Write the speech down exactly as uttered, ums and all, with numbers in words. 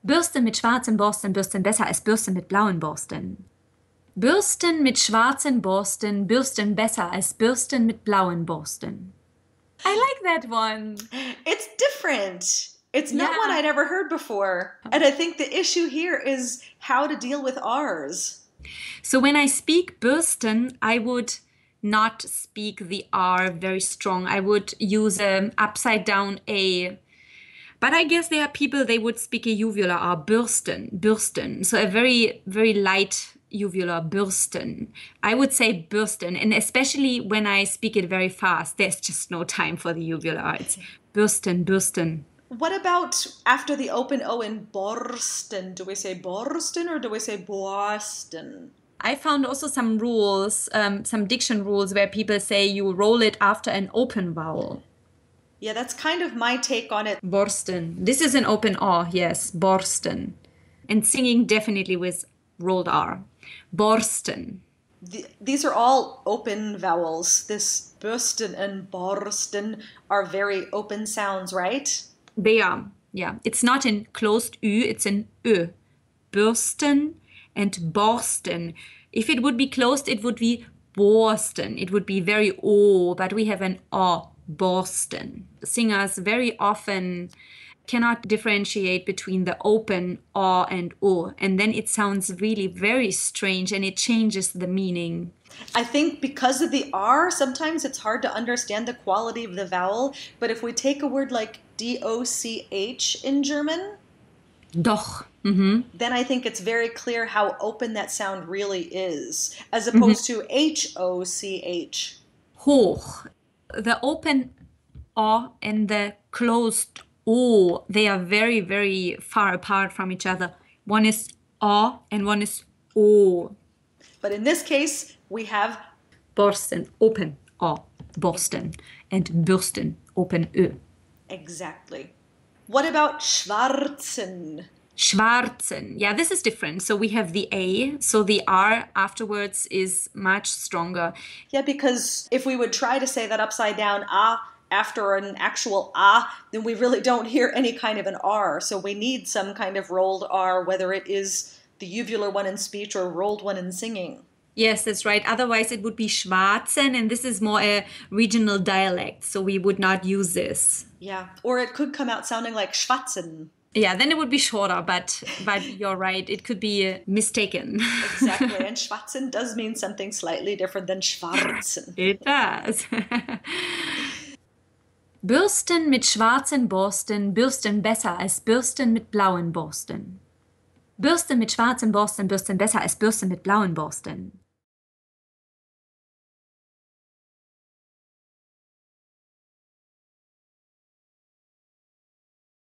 Bürsten mit schwarzen Borsten bürsten besser als Bürsten mit blauen Borsten. Bürsten mit schwarzen Borsten bürsten besser als Bürsten mit blauen Borsten. I like that one. It's different. It's not Yeah. one I'd ever heard before. And I think the issue here is how to deal with R's. So when I speak bürsten, I would not speak the R very strong. I would use an upside down A. But I guess there are people, they would speak a uvular R, bürsten, bürsten. So a very, very light uvular, bürsten. I would say bürsten. And especially when I speak it very fast, there's just no time for the uvular R. It's bürsten, bürsten. What about after the open O in borsten? Do we say borsten or do we say borsten? I found also some rules, um, some diction rules where people say you roll it after an open vowel. Yeah, that's kind of my take on it. Borsten. This is an open R, yes, borsten. And singing definitely with rolled R. Borsten. The, these are all open vowels. This bürsten and borsten are very open sounds, right? They are, yeah. It's not in closed Ü, it's in Ö. Bürsten and borsten. If it would be closed, it would be borsten. It would be very O, but we have an O, borsten. Singers very often cannot differentiate between the open O and O, and then it sounds really very strange and it changes the meaning. I think because of the R, sometimes it's hard to understand the quality of the vowel, but if we take a word like D O C H in German, Doch. Mm-hmm. then I think it's very clear how open that sound really is, as opposed mm-hmm. to H O C H. Hoch. The open O and the closed O, they are very, very far apart from each other. One is O and one is O. But in this case, we have Borsten, open O, borsten, and bürsten, open Ö. Exactly. What about schwarzen? Schwarzen. Yeah, this is different. So we have the A, so the R afterwards is much stronger. Yeah, because if we would try to say that upside down A after an actual A, then we really don't hear any kind of an R. So we need some kind of rolled R, whether it is the uvular one in speech or rolled one in singing. Yes, that's right. Otherwise it would be schwarzen, and this is more a regional dialect, so we would not use this. Yeah, or it could come out sounding like schwatzen. Yeah, then it would be shorter, but but you're right, it could be uh, mistaken. Exactly, and schwatzen does mean something slightly different than schwarzen. It does. Bürsten mit schwarzen Borsten bürsten besser als Bürsten mit blauen Borsten. Bürsten mit schwarzen Borsten bürsten besser als Bürsten mit blauen Borsten.